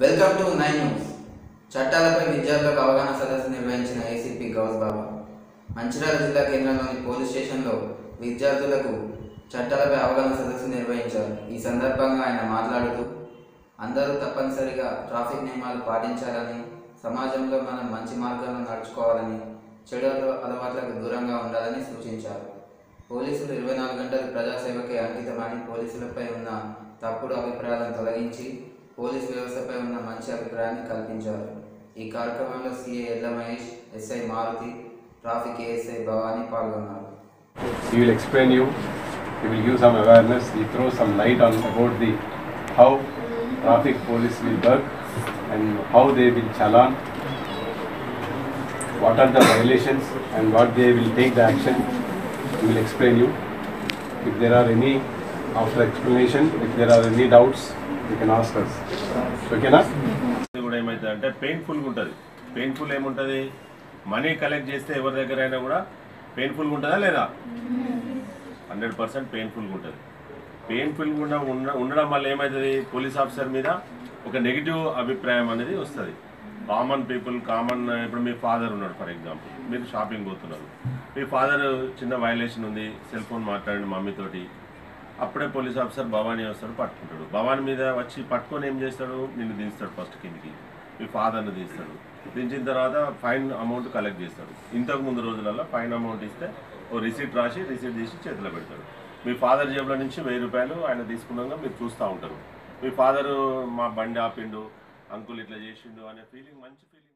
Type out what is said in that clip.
Welcome to 9 news. చట్టాలపై విద్యార్థులకు అవగాహన సదస్సు నిర్వహించిన ఏసీపీ గౌస్ బాబా మంచిర్యాల జిల్లా కేంద్రంలోని పోలీస్ స్టేషన్లో విద్యార్థులకు చట్టాలపై అవగాహన సదస్సు నిర్వహించారు. ఈ సందర్భంగా ఆయన మాట్లాడుతూ అందరూ తప్పనిసరిగా ట్రాఫిక్ నియమాలు పాటించాలని, సమాజంలో మనం మంచి మార్గంలో నడుచుకోవాలని, చెడు అలవాట్లకు దూరంగా ఉండాలని సూచించారు. పోలీసులు 24 గంటలు ప్రజాసేవకే అంకితమని, పోలీసులపై ఉన్న తప్పుడు అభిప్రాయాలను తొలగించి పోలీస్ వ్యవస్థపై ఉన్న మంచి అభిప్రాయాన్ని కల్పించారు. ఈ కార్యక్రమంలో CI Ella Mahesh, SI Maruti, traffic ASI Bhavani పాల్గొన్నారు. He will explain you, he will give some awareness, he throw some light on about the how traffic police will work and how they will challan, what are the violations and what they will take the action. He will explain you. If there are any, after explanation, if there are any doubts, you can ask us. Okay na? కూడా ఏమైతుందంటే పెయిన్ఫుల్గా ఉంటుంది. Painful ఏముంటుంది, money collect చేస్తే ఎవరి దగ్గర అయినా కూడా పెయిన్ఫుల్గా ఉంటుందా లేదా? 100% పెయిన్ఫుల్గా ఉంటుంది. పెయిన్ఫుల్గా ఉండడం వల్ల ఏమవుతుంది, పోలీస్ ఆఫీసర్ మీద ఒక నెగిటివ్ అభిప్రాయం అనేది వస్తుంది. కామన్ పీపుల్, ఇప్పుడు మీ ఫాదర్ ఉన్నాడు ఫర్ ఎగ్జాంపుల్, మీరు షాపింగ్ పోతున్నారు, మీ ఫాదర్ చిన్న వైలేషన్ ఉంది, సెల్ ఫోన్ మాట్లాడండి మమ్మీతోటి, అప్పుడే పోలీస్ ఆఫీసర్ భవానీ వస్తాడు, పట్టుకుంటాడు. భవానీ మీద వచ్చి పట్టుకొని ఏం చేస్తాడు, నిన్ను దించుతాడు, ఫస్ట్ కిందికి మీ ఫాదర్ని దించుతాడు. దించిన తర్వాత ఫైన్ అమౌంట్ కలెక్ట్ చేస్తాడు. ఇంతకు ముందు రోజులలో ఫైన్ అమౌంట్ ఇస్తే ఓ రిసీట్ రాసి రిసీట్ తీసి చేతిలో పెడతాడు. మీ ఫాదర్ జేబులో నుంచి 1000 రూపాయలు ఆయన తీసుకున్నాక మీరు చూస్తూ ఉంటారు. మీ ఫాదరు మా బండి ఆపిండు, అంకుల్ ఇట్లా చేసిండు అనే ఫీలింగ్, మంచి ఫీలింగ్.